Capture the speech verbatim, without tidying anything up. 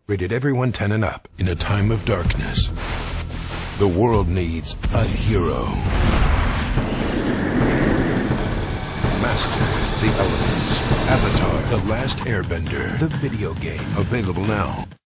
Rated everyone ten and up. In a time of darkness, the world needs a hero. Master the elements. Avatar: The Last Airbender. The video game. Available now.